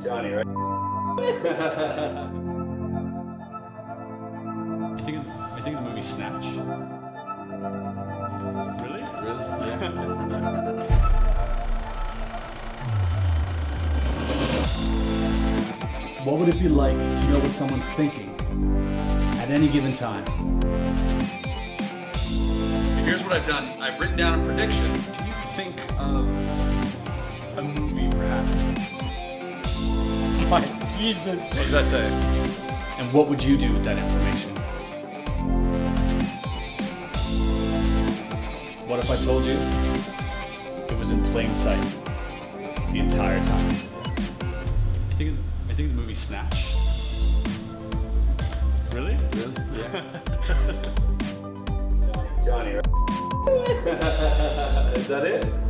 Johnny, right? I think the movie Snatch. Really? Really? Yeah. What would it be like to know what someone's thinking at any given time? Here's what I've done. I've written down a prediction. Can you think of a movie, perhaps? My Jesus. What does that say? And what would you do with that information? What if I told you it was in plain sight the entire time? I think the movie Snatch. Really? Really? Yeah. Johnny, right? Is that it?